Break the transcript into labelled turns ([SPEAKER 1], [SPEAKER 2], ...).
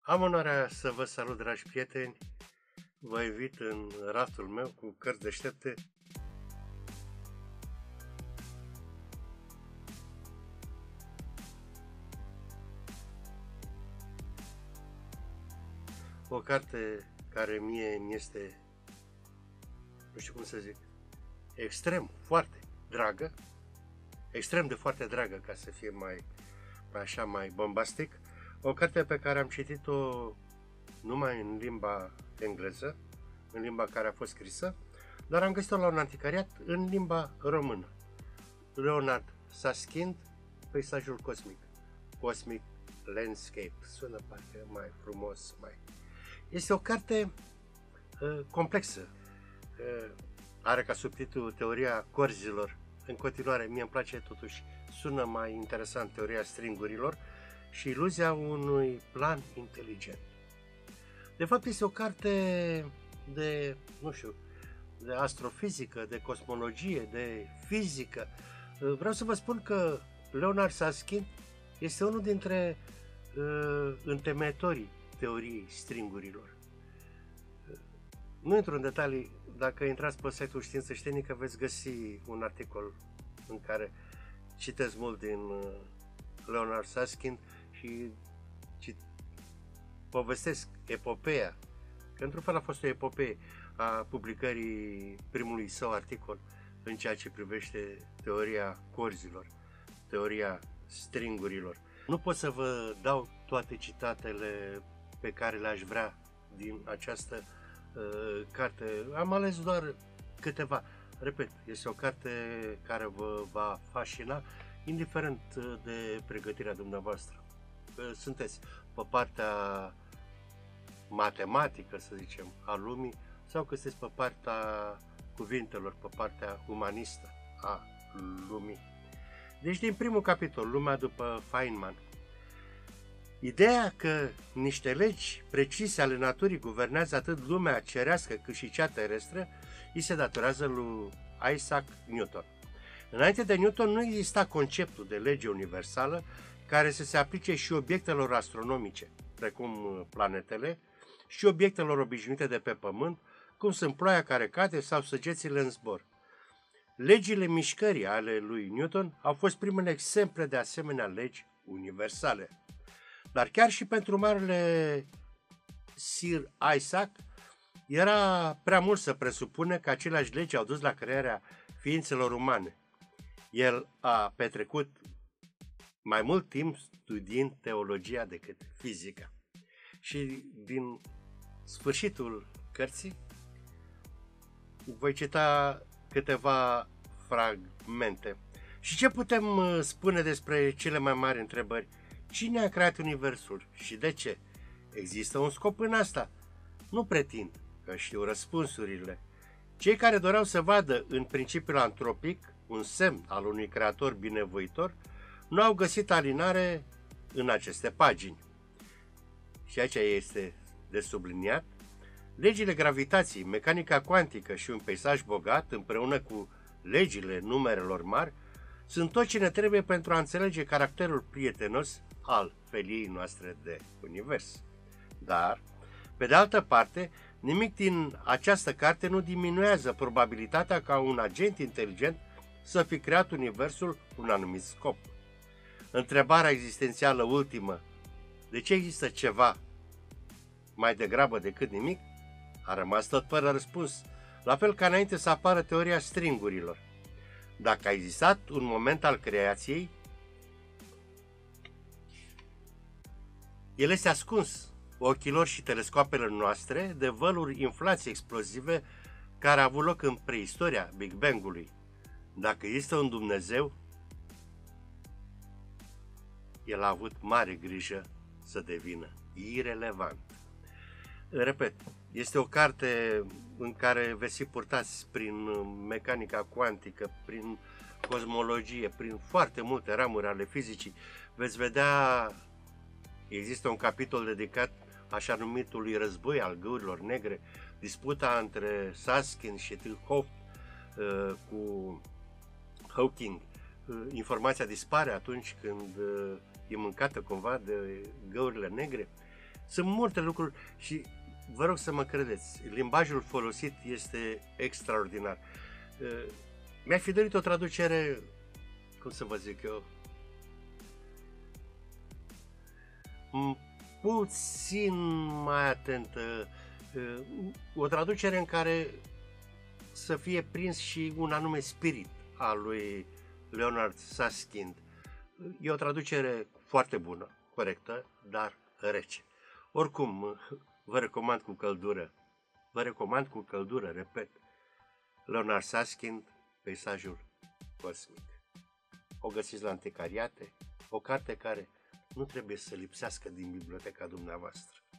[SPEAKER 1] Am onoarea să vă salut, dragi prieteni. Vă invit în raftul meu cu cărți deștepte. O carte care mie mi este, nu știu cum să zic, extrem, foarte dragă, extrem de foarte dragă, ca să fie mai bombastic. O carte pe care am citit-o numai în limba engleză, în limba care a fost scrisă, dar am găsit-o la un anticariat în limba română. Leonard Susskind, Peisajul cosmic. Cosmic Landscape. Sună parcă mai frumos, mai... Este o carte complexă. Are ca subtitlu Teoria corzilor. În continuare, mie îmi place totuși, sună mai interesant Teoria stringurilor și iluzia unui plan inteligent. De fapt, este o carte de, nu știu, de astrofizică, de cosmologie, de fizică. Vreau să vă spun că Leonard Susskind este unul dintre întemeietorii teoriei stringurilor. Nu intru în detalii, dacă intrați pe site-ul Știință Știinică veți găsi un articol în care citesc mult din Leonard Susskind și povestesc epopeea, că într-un fel a fost o epopee a publicării primului său articol în ceea ce privește teoria corzilor, teoria stringurilor. Nu pot să vă dau toate citatele pe care le-aș vrea din această carte. Am ales doar câteva. Repet, este o carte care vă va fascina, indiferent de pregătirea dumneavoastră. Sunteți pe partea matematică, să zicem, a lumii, sau că sunteți pe partea cuvintelor, pe partea umanistă a lumii. Deci, din primul capitol, Lumea după Feynman, ideea că niște legi precise ale naturii guvernează atât lumea cerească cât și cea terestră, îi se datorează lui Isaac Newton. Înainte de Newton nu exista conceptul de lege universală care să se aplice și obiectelor astronomice, precum planetele, și obiectelor obișnuite de pe Pământ, cum sunt ploaia care cade sau săgețile în zbor. Legile mișcării ale lui Newton au fost primele exemple de asemenea legi universale. Dar chiar și pentru marele Sir Isaac era prea mult să presupune că aceleași legi au dus la crearea ființelor umane. El a petrecut mai mult timp studiind teologia decât fizica. Și din sfârșitul cărții voi cita câteva fragmente. Și ce putem spune despre cele mai mari întrebări? Cine a creat universul și de ce? Există un scop în asta? Nu pretind că știu răspunsurile. Cei care doreau să vadă în principiul antropic un semn al unui creator binevoitor nu au găsit alinare în aceste pagini. Și aici este de subliniat. Legile gravitației, mecanica cuantică și un peisaj bogat, împreună cu legile numerelor mari, sunt tot ce ne trebuie pentru a înțelege caracterul prietenos al feliei noastre de univers. Dar, pe de altă parte, nimic din această carte nu diminuează probabilitatea ca un agent inteligent să fi creat universul cu un anumit scop. Întrebarea existențială ultimă, de ce există ceva mai degrabă decât nimic, a rămas tot fără răspuns, la fel ca înainte să apară teoria stringurilor. Dacă a existat un moment al creației, el este ascuns ochilor și telescoapelor noastre de văluri inflații explozive care a avut loc în preistoria Big Bang-ului. Dacă există un Dumnezeu, el a avut mare grijă să devină irelevant. Repet, este o carte în care veți fi purtați prin mecanica cuantică, prin cosmologie, prin foarte multe ramuri ale fizicii. Veți vedea, există un capitol dedicat așa numitului război al găurilor negre, disputa între Susskind și Hooft cu Hawking. Informația dispare atunci când e mâncată cumva de găurile negre. Sunt multe lucruri și vă rog să mă credeți, limbajul folosit este extraordinar. Mi-aș fi dorit o traducere, cum să vă zic eu, puțin mai atentă, o traducere în care să fie prins și un anume spirit al lui Leonard Susskind. E o traducere foarte bună, corectă, dar rece. Oricum, vă recomand cu căldură, repet, Leonard Susskind, Peisajul cosmic. O găsiți la anticariate, o carte care nu trebuie să lipsească din biblioteca dumneavoastră.